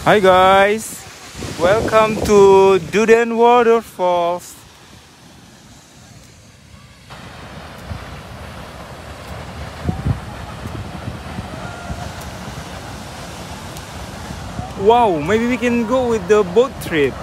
Hi guys, welcome to Duden Waterfalls. Wow, maybe we can go with the boat trip.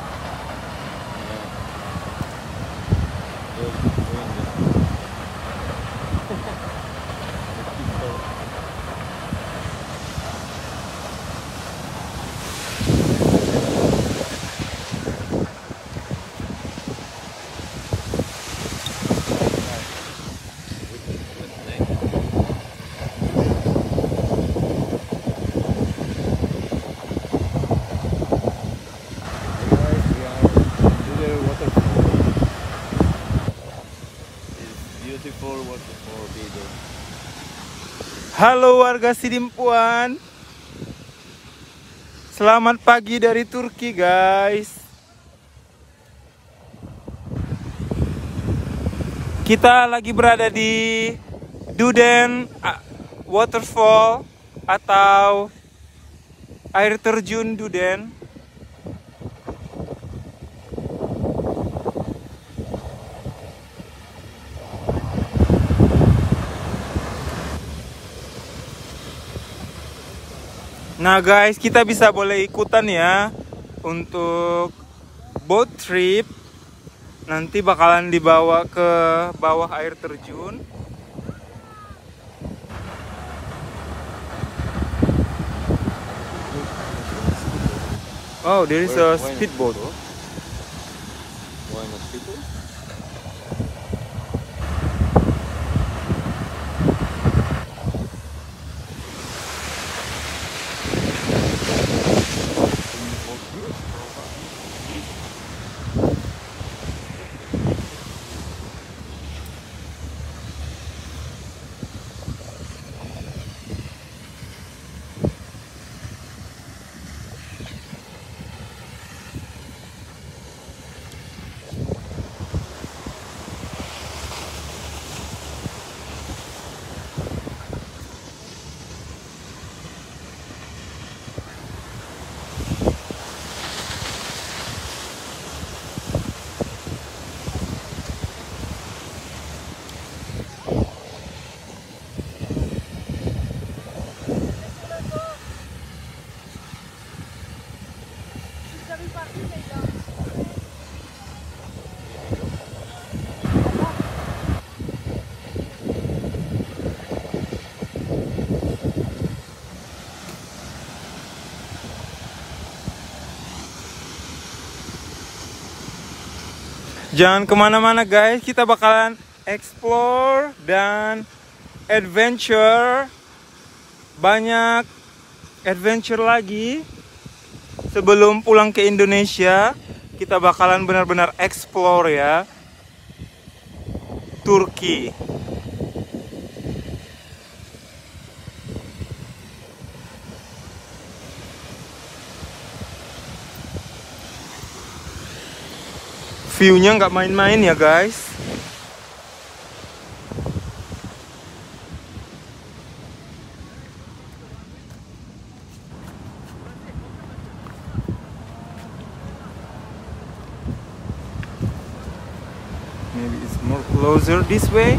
Halo warga Sidimpuan, selamat pagi dari Turki guys. Kita lagi berada di Duden Waterfall atau air terjun Duden. Nah guys, kita bisa boleh ikutan ya untuk boat trip. Nanti bakalan dibawa ke bawah air terjun. Oh, there is a speedboat. Why not people? Jangan kemana-mana guys, kita bakalan explore dan adventure. Banyak adventure lagi. Sebelum pulang ke Indonesia, kita bakalan benar-benar explore ya Turki. View-nya nggak main-main ya guys. Maybe it's more closer this way.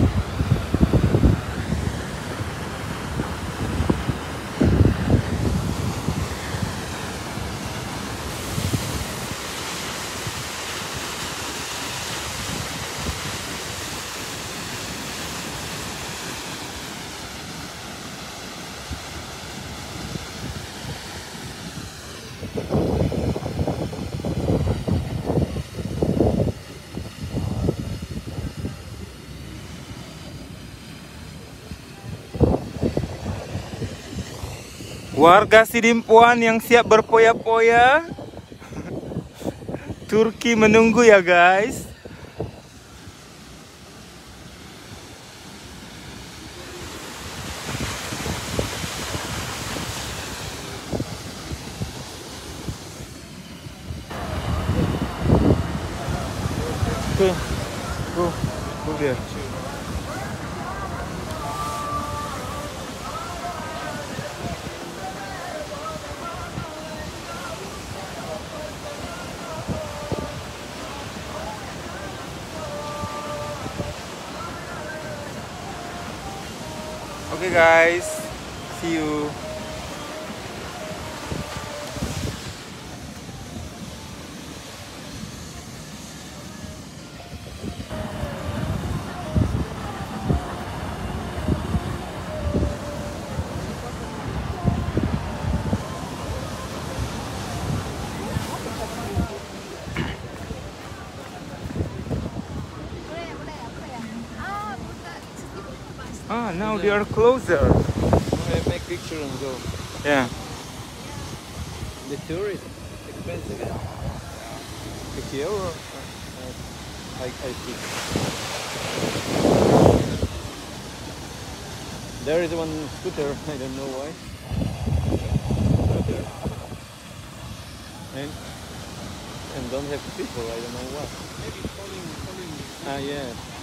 Warga Sidimpuan yang siap berpoya-poya, Turki menunggu ya guys. Oke, go there. Oke guys, see you. Ah, now they are closer. Make picture and go. Yeah. The tour is expensive. Yeah? 50 euro. I see. There is one scooter. I don't know why. Scooter. And don't have people. I don't know why. Maybe falling. Ah, yeah.